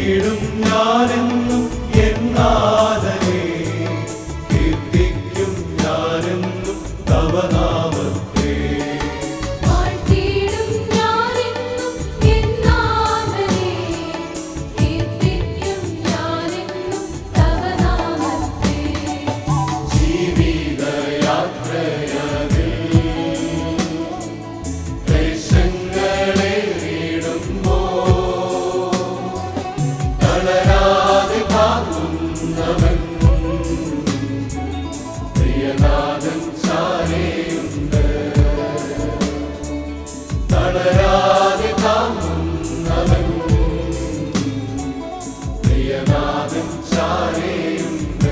വാഴ്ത്തിയിടും ഞാനെന്നും എന്നാഥനെ കീർത്തിക്കും ഞാനെന്നും തവ നാമത്തെ വാഴ്ത്തിയിടും ഞാനെന്നും എന്നാഥനെ കീർത്തിക്കും ഞാനെന്നും തവ നാമത്തെ ജീവിതയാത്രയതിൽ ക്ലേശങ്ങളേറിടുമ്പോൾ തളരാതെ കാക്കുന്നവൻ പ്രിയനാഥൻ ചാരയുണ്ട്. തളരാതെ കാക്കുന്നവൻ പ്രിയനാഥൻ ചാരയുണ്ട്.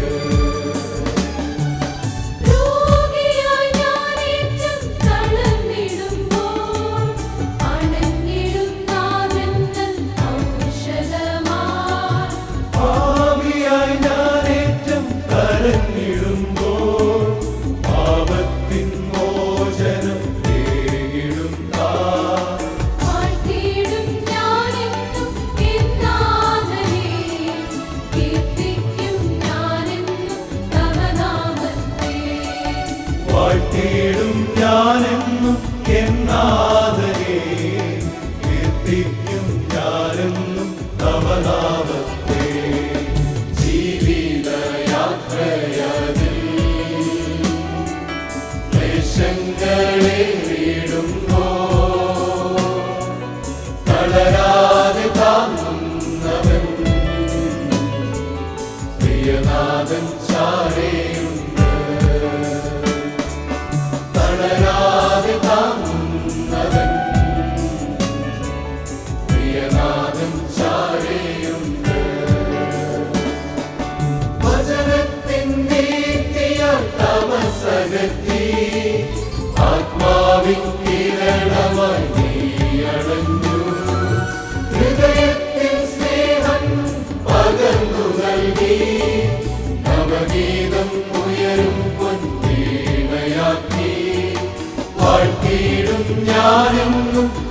രോഗിയായി ഞാനേറ്റം തളർന്നിടുമ്പോൾ അണഞ്ഞിടും നാഥൻ തൻ ഔഷധമായി. പാപിയായി ഞാനേറ്റം കരഞ്ഞിടുമ്പോൾ പാപത്തിൻ മോചനം തേടിടും താൻ. വാഴ്ത്തിയിടും ഞാനെന്നും എന്നാഥനെ കീർത്തിക്കും ഞാനെന്നും തവ നാമത്തെ വാഴ്ത്തിയിടും ഞാനെന്നും എന്നാഥനെ കീർത്തിക്കും ഞാനെന്നും തവ നാമത്തെ ജീവിതയാത്രയതിൽ ക്ലേശങ്ങളേറിടുമ്പോൾ തളരാതെ താങ്ങുന്നവൻ പ്രിയനാഥൻ ചാരയുണ്ട്. തളരാതെ താങ്ങുന്നവൻ പ്രിയനാഥൻ ചാരയുണ്ട്. വചനത്തിൻ നീതിയാൽ തമസകറ്റി ആത്മാവിൻ കിരണമായി നീ അണഞ്ഞു. ഹൃദയത്തിൽ സ്നേഹം പകർന്നു നൽകി നവഗീതം ഉയരും പൊൻവീണയാക്കി. വാഴ്ത്തിയിടും ഞാനെന്നും